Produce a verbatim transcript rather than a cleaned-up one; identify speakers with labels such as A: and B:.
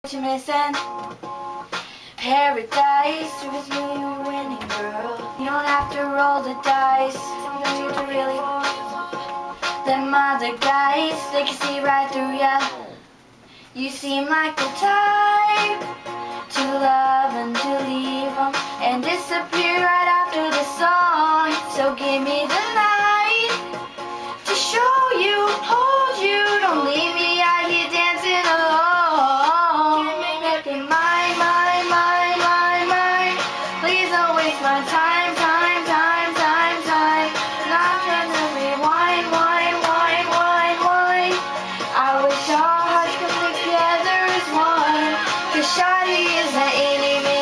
A: to missing paradise with you, you're winning, girl. You don't have to roll the dice. You don't need to really. Them other guys, they can see right through ya. You seem like the type to love and to leave 'em and disappear right after the song. So give me the night to show you, hold you. Don't leave me out here dancing alone. Make me mine, mine, mine, mine, mine. Please don't waste my time, time, time, time, time. Not trying to rewind, wine, wine, wine, wine. I wish our hearts could live together as one. 'Cause shawty is an enemy.